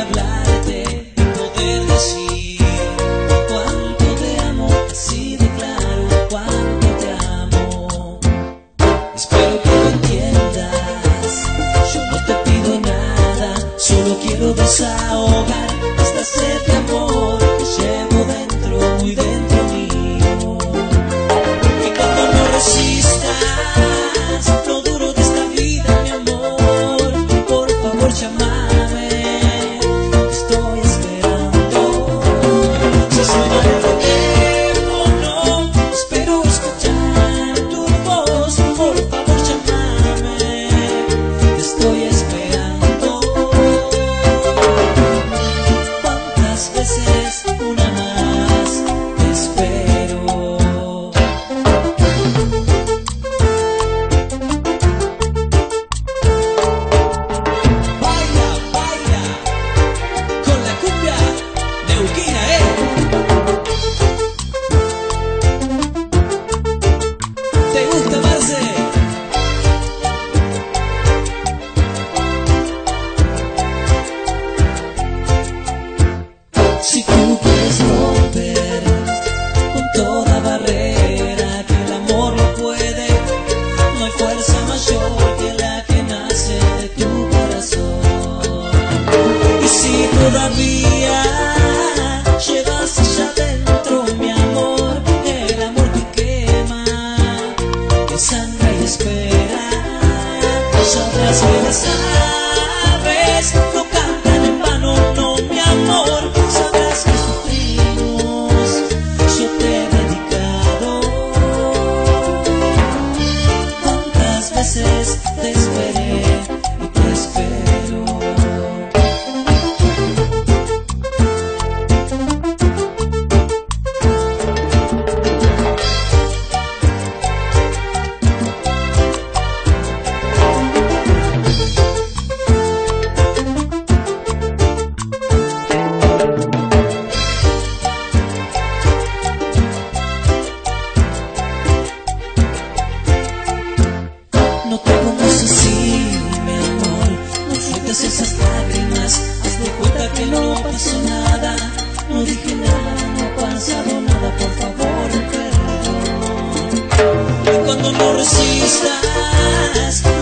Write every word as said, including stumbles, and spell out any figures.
hablarte y poder decir cuánto te amo, así de claro cuánto te amo. Espero que lo entiendas, yo no te pido nada, solo quiero desahogar esta sed de amor que llevo dentro, muy dentro mío. Y cuando no resistas lo duro de esta vida, mi amor, por favor llámame, estoy esperando. Si suena el teléfono, espero escuchar tu voz, por favor llámame, estoy esperando. ¿Cuántas veces una más te espero? Baila, baila con la cumbia neuquina, eh. ¿Te gusta, Marce? Si tú quieres romper con toda barrera que el amor no puede, no hay fuerza mayor que la que nace de tu corazón. Y si todavía llevas allá dentro, mi amor, el amor que quema, que sangra y espera, sabrás que las aves no cantan en vano, no, mi amor, sabrás que sufrimos, yo te he dedicado. ¿Cuántas veces te esperé y te espero? No te pongas así, mi amor, no sueltes esas lágrimas, haz de cuenta que no pasó nada, no dije nada, no ha pasado nada, por favor, perdón. Y cuando no resistas